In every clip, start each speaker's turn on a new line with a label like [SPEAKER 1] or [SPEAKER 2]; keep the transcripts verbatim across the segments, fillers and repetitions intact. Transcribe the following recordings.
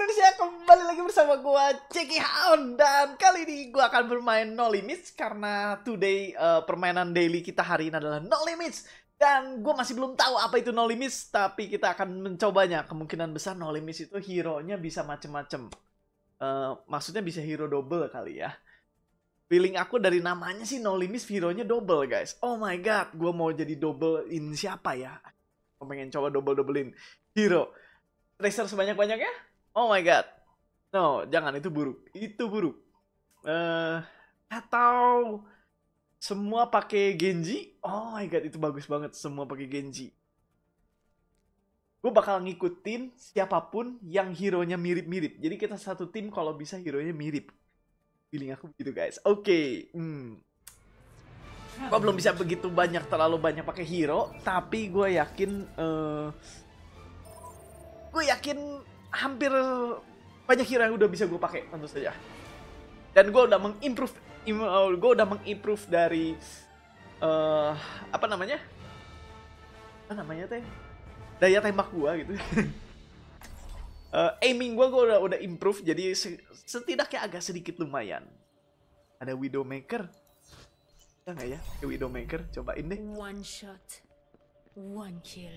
[SPEAKER 1] Indonesia, kembali lagi bersama gua JackieHound. Dan kali ini gua akan bermain No Limits karena today uh, permainan daily kita hari ini adalah No Limits. Dan gua masih belum tahu apa itu No Limits, tapi kita akan mencobanya. Kemungkinan besar No Limits itu hero-nya bisa macem-macem. Uh, maksudnya bisa hero double kali ya. Feeling aku dari namanya sih No Limits, hero-nya double guys. Oh my god, gua mau jadi double in siapa ya? Gua pengen coba double-doublein hero. Tracer sebanyak-banyaknya? Oh my god. No, jangan, itu buruk. Itu buruk. Uh, atau semua pakai Genji? Oh my god, itu bagus banget. Semua pakai Genji. Gue bakal ngikutin siapapun yang hero-nya mirip-mirip. Jadi kita satu tim kalau bisa hero-nya mirip. Feeling aku begitu guys. Oke. Okay. Hmm. Gue belum bisa begitu banyak, terlalu banyak pakai hero. Tapi gue yakin... Uh, gue yakin... hampir banyak hero yang udah bisa gue pakai tentu saja. Dan gue udah mengimprove, gue udah mengimprove dari uh, apa namanya? Apa namanya teh? Daya tembak gue gitu. uh, aiming gue gue udah udah improve, jadi setidaknya agak sedikit lumayan. Ada Widowmaker, ya nggak ya? Widowmaker, cobain deh. One shot, one kill.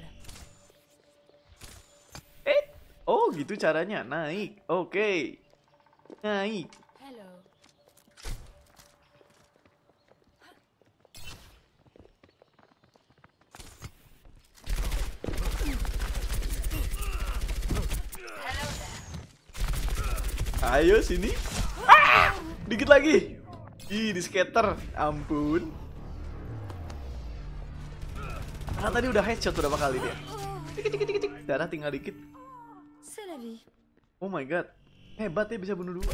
[SPEAKER 1] Eh. Oh gitu caranya, naik, oke, okay. Naik. Hello. Ayo sini. Ah! Dikit lagi. Ih, di skater, ampun. Karena tadi udah headshot berapa kali dia. Dikit, dikit, dikit, dikit. Darah tinggal dikit. Oh my god, hebat ya bisa bunuh dua.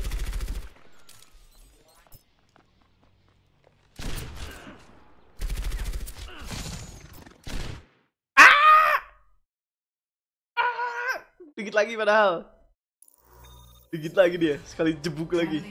[SPEAKER 1] Ah! Ah! Dikit lagi padahal. Dikit lagi dia, sekali jebuk lagi.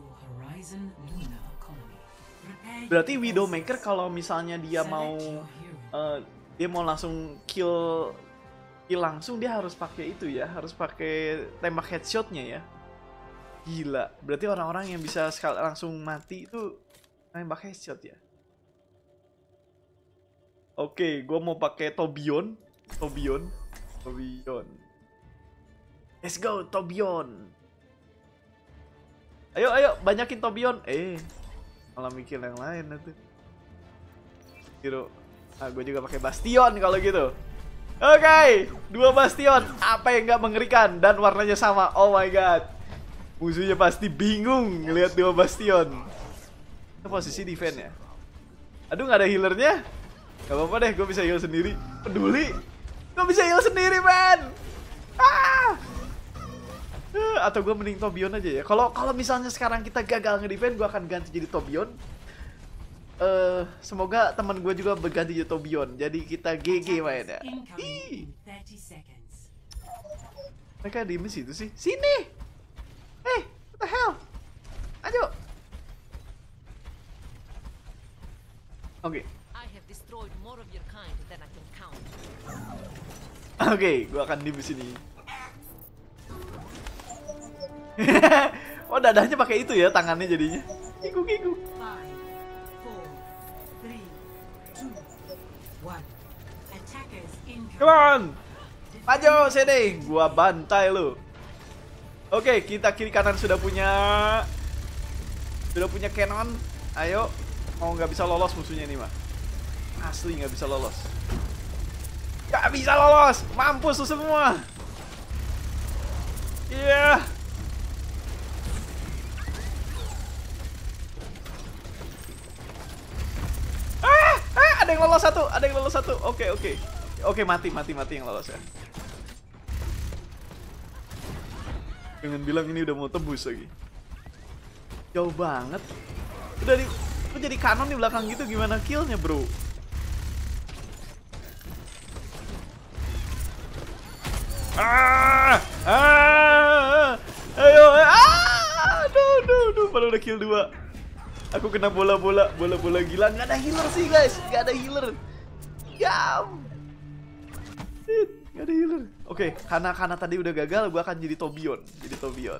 [SPEAKER 1] Berarti Widowmaker kalau misalnya dia mau uh, dia mau langsung kill kill langsung, dia harus pakai itu ya, harus pakai tembak headshotnya ya. Gila, berarti orang-orang yang bisa sekali langsung mati itu tembak headshot ya. Oke, gue mau pakai Tobion, Tobion, Tobion. Let's go Tobion. Ayo, ayo, banyakin Tobion. Eh, malah mikir yang lain nanti. Hero, ah gue juga pakai Bastion kalau gitu. Oke, okay, dua Bastion. Apa yang gak mengerikan dan warnanya sama. Oh my god. Musuhnya pasti bingung ngelihat dua Bastion. Itu posisi defense ya. Aduh, gak ada healernya. Gak apa-apa deh, gue bisa heal sendiri. Peduli, gue bisa heal sendiri, man. Ah! Atau gue mending Tobion aja ya. Kalau kalau misalnya sekarang kita gagal ngedefend, gue akan ganti jadi Tobion. Uh, semoga teman gue juga berganti jadi Tobion. Jadi kita G G mainnya. Ih. Mereka di situ sih. Sini. Hey, what the hell? Ayo. Oke. Okay. Oke, okay, gue akan di sini. Oh, dadahnya pakai itu ya, tangannya jadinya. Kiku-kiku. Come on, maju sini, gua bantai lu. Oke, kita kiri kanan sudah punya, sudah punya cannon. Ayo, mau nggak bisa lolos musuhnya ini mah. Asli nggak bisa lolos. Nggak bisa lolos, mampus lu semua. Iya. Yeah. Ah, ah, ada yang lolos satu, ada yang lolos satu. Oke, oke. Oke, mati, mati, mati yang lolos ya. Jangan bilang ini udah mau tebus lagi. Jauh banget. Udah di, udah jadi kanon di belakang gitu, gimana killnya bro? Ah, ah, ayo, ah, aduh, aduh, aduh, padahal udah kill dua. Aku kena bola-bola, bola-bola gila. Nggak ada healer sih guys, nggak ada healer. Gam. Gak ada healer. Oke, karena karena tadi udah gagal, gue akan jadi Tobion. Jadi Tobion.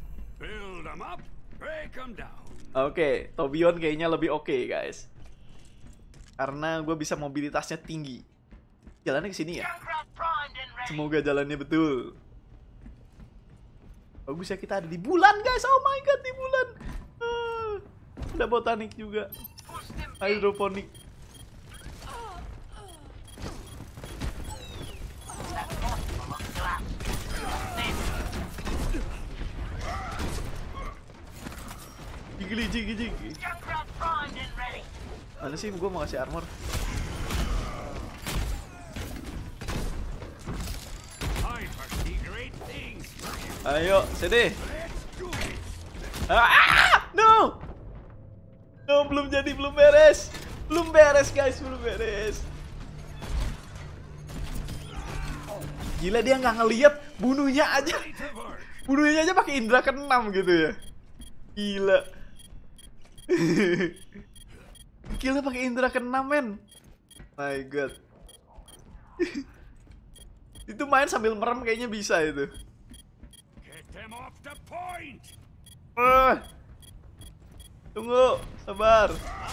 [SPEAKER 1] Oke, Tobion kayaknya lebih oke, okay, guys. Karena gue bisa mobilitasnya tinggi. Jalannya ke sini ya. Semoga jalannya betul. Bagus ya, kita ada di bulan, guys. Oh my god, di bulan. Ah, ada botanik juga. Hidroponik. Gigi gigi gigi. Mana sih gue mau kasih armor? Ayo, sini. Ah, no. No, belum jadi, belum beres. Belum beres, guys, belum beres. Gila, dia nggak ngeliat, bunuhnya aja. Bunuhnya aja pakai indra keenam gitu ya. Gila. Gila pakai indra keenam, men. My god. Itu main sambil merem kayaknya bisa itu. Uh, tunggu, sabar.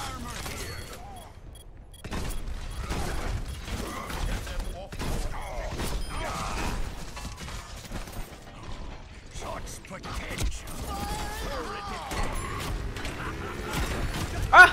[SPEAKER 1] Ah!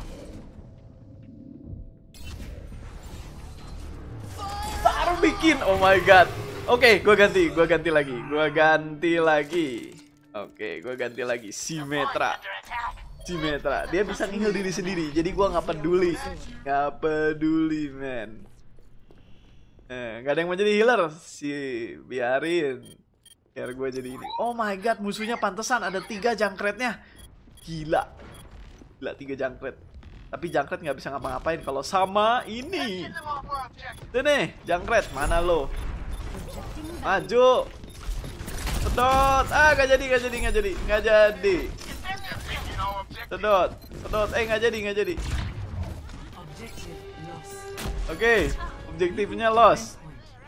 [SPEAKER 1] Baru bikin, oh my god. Oke, okay, gue ganti, gue ganti lagi, gue ganti lagi. Oke, okay, gue ganti lagi. Simetra, Simetra. Dia bisa nge-heal diri sendiri, jadi gue nggak peduli, nggak peduli, man. Eh, nggak ada yang mau jadi healer, sih biarin. Biar gue jadi ini. Oh my god, musuhnya pantesan ada tiga jangkretnya. Gila, gila tiga jangkret. Tapi jangkret nggak bisa ngapa-ngapain kalau sama ini. Tuh nih, jangkret mana lo? Maju. Sedot. Ah, nggak jadi, nggak jadi, nggak jadi, nggak jadi. Sedot, sedot. Eh, nggak jadi, nggak jadi. Oke, okay. Objektifnya loss.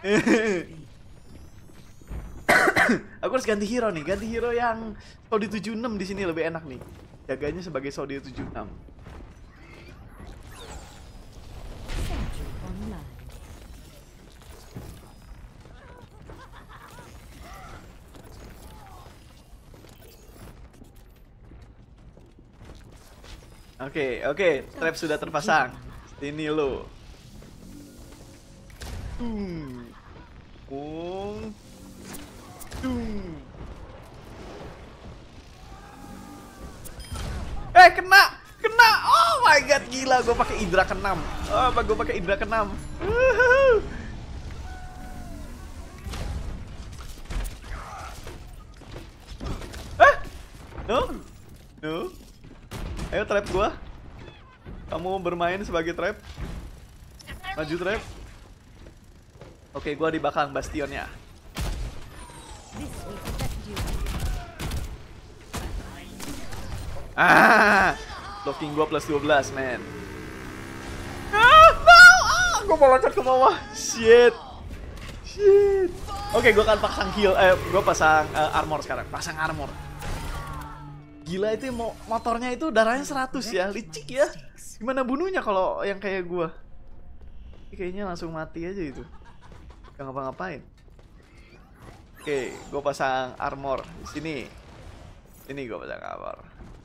[SPEAKER 1] Aku harus ganti hero nih, ganti hero yang Sodi tujuh enam di sini lebih enak nih. Jaganya sebagai Sodi tujuh enam. Oke, okay, oke, okay. Trap sudah terpasang. Sini lo. Hmm. Bung. Dung. Eh, kena, kena. Oh my god, gila, gue pakai indra keenam. Oh, apa gue pakai indra keenam? Ah, no, no. Ayo trap gua. Kamu bermain sebagai trap. Maju trap. Oke, gua di belakang bastionnya. Ah, blocking gua plus dua belas, man. Ah, no! Ah, gua mau loncat ke bawah. Shit. Shit. Oke, gua akan pasang heal. Eh, gua pasang uh, armor sekarang. Pasang armor. Gila, itu motornya itu darahnya seratus ya, licik ya. Gimana bunuhnya kalau yang kayak gua? Kayaknya langsung mati aja itu. Gak ngapa-ngapain. Oke, gua pasang armor di sini. Ini gua pasang armor.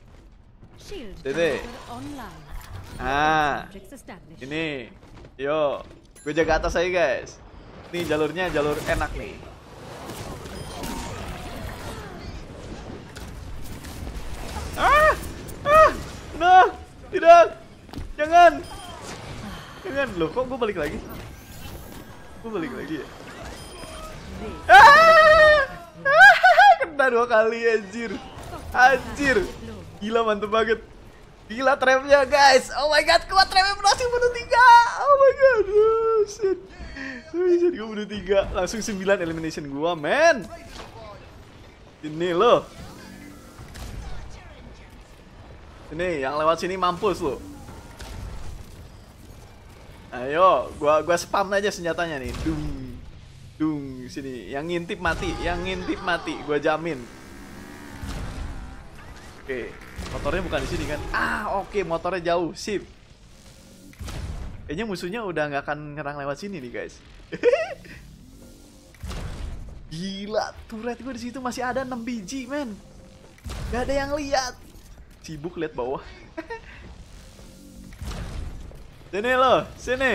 [SPEAKER 1] Dede. Ah, ini. Yo, gue jaga atas aja guys. Nih jalurnya jalur enak nih. Ah, ah, no, tidak, jangan, jangan. Loh, kok gue balik lagi? Gue balik lagi ya? Ah, ah, kena dua kali anjir, anjir, gila mantep banget, gila trapnya guys. Oh my god, kuat trapnya berhasil bunuh tiga. Oh my god, oh shit, oh shit, gue bunuh tiga, langsung sembilan elimination gue, man. Ini loh. Ini yang lewat sini mampus lo. Ayo, gua gua spam aja senjatanya nih. Dung. Dung, sini. Yang ngintip mati, yang ngintip mati, gua jamin. Oke, motornya bukan di sini kan? Ah, oke, motornya jauh, sip. Kayaknya musuhnya udah nggak akan nyerang lewat sini nih, guys. Gila, turret gue di situ masih ada enam biji, men. Gak ada yang lihat. Sibuk lihat bawah. Sini lo, sini.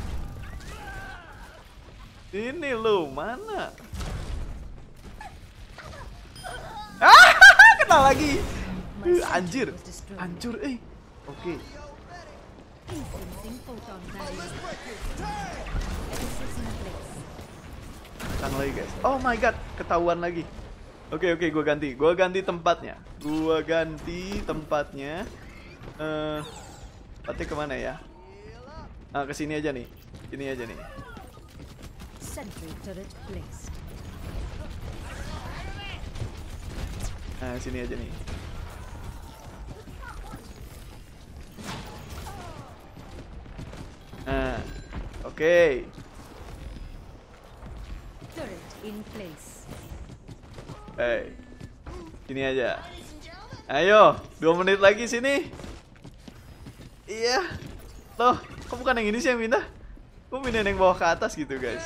[SPEAKER 1] Sini lo, mana? Ah, kena lagi. Uh, anjir, hancur, eh. Oke. Okay. Tang lagi guys. Oh my god, ketahuan lagi. Oke okay, oke, okay, gue ganti, gue ganti tempatnya, gue ganti tempatnya. Uh, tempatnya kemana ya? Nah, kesini aja nih, sini aja nih. Nah, sini aja nih. Nah, oke. Okay. Hey, sini aja. Ayo, dua menit lagi sini. Iya. Loh, kok bukan yang ini sih yang pindah? Kok pindah yang bawah ke atas gitu, guys?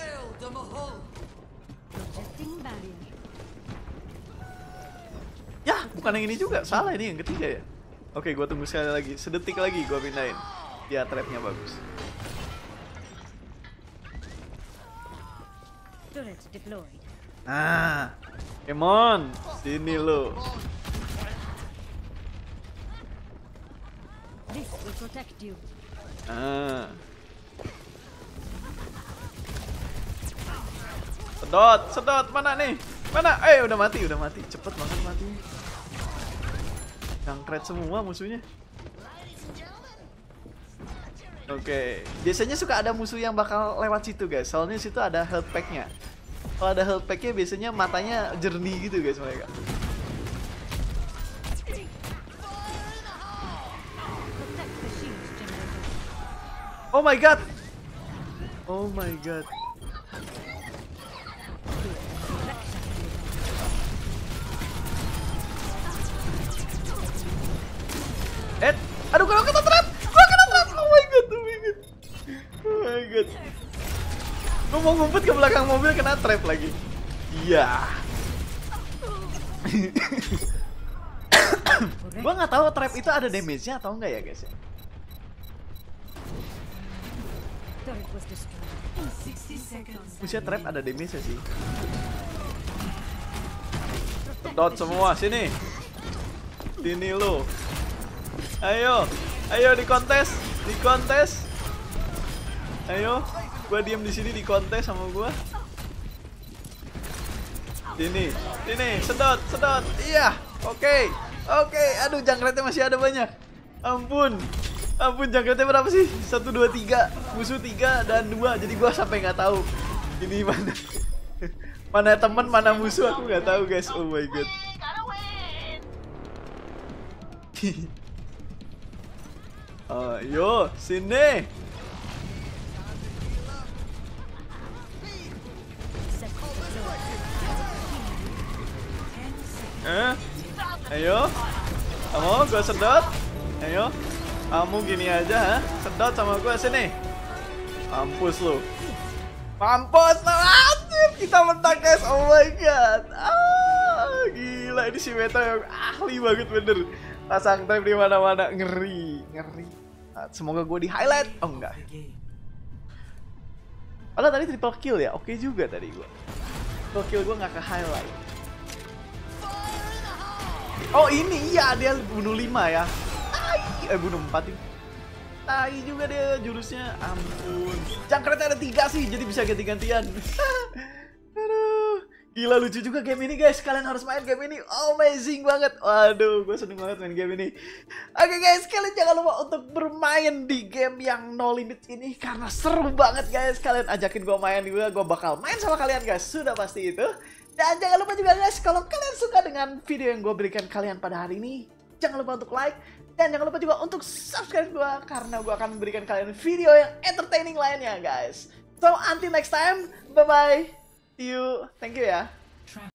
[SPEAKER 1] Ya, bukan yang ini juga. Salah, ini yang ketiga ya. Oke, gua tunggu sekali lagi. Sedetik lagi gua pindahin. Ya, trapnya bagus. Nah, come on, sini lo. Ah. Sedot, sedot, mana nih? Mana? Eh, udah mati, udah mati. Cepet banget mati. Jungkrat semua musuhnya. Oke, okay. Biasanya suka ada musuh yang bakal lewat situ, guys. Soalnya situ ada health pack-nya. Kalau ada health pack-nya biasanya matanya jernih gitu, guys, mereka. Oh my god. Oh my god. Eh, aduh, kalau kena trap. Gua kena trap. Oh my god, oh my god. Oh my god. Gua mau ngumpet ke belakang mobil kena trap lagi. Iya. Gua nggak tahu trap itu ada damage-nya atau enggak ya, guys ya. Bisa trap ada damage-nya sih. Sedot semua sini. Sini lo. Ayo, ayo di kontes, di kontes. Ayo, gua diem di sini di kontes sama gua. Sini, sini, sedot, sedot. Iya, oke, okay. Oke. Okay. Aduh, jungkratnya masih ada banyak. Ampun, ampun, jungkratnya berapa sih? Satu, dua, tiga, musuh tiga dan dua. Jadi gua sampai nggak tahu ini mana, mana temen, mana musuh. Aku nggak tahu, guys. Oh my god. Ayo, sini. Eh, ayo. Kamu gua sedot. Ayo. Kamu gini aja, ha? Sedot sama gua sini. Mampus lu. Mampus lu. Anjir, kita menang, guys. Oh my god. Ah, gila, ini si Meta yang ahli banget bener. Pasang trap di mana-mana, ngeri, ngeri. Nah, semoga gue di highlight. Oh enggak. Padahal tadi triple kill ya, oke juga tadi gue. Triple kill gue nggak ke highlight. Oh ini iya, dia bunuh lima ya. Tai, eh bunuh empat ini. Tai juga dia jurusnya, ampun. Jungkratnya ada tiga sih, jadi bisa ganti-gantian. Aduh. Gila, lucu juga game ini, guys. Kalian harus main game ini. Oh, amazing banget. Waduh, gue seneng banget main game ini. Oke, guys, kalian jangan lupa untuk bermain di game yang No Limit ini karena seru banget, guys. Kalian ajakin gue main juga, gue bakal main sama kalian, guys. Sudah pasti itu. Dan jangan lupa juga, guys, kalau kalian suka dengan video yang gue berikan kalian pada hari ini, jangan lupa untuk like. Dan jangan lupa juga untuk subscribe gue karena gue akan memberikan kalian video yang entertaining lainnya, guys. So, until next time. Bye-bye. See you. Thank you ya.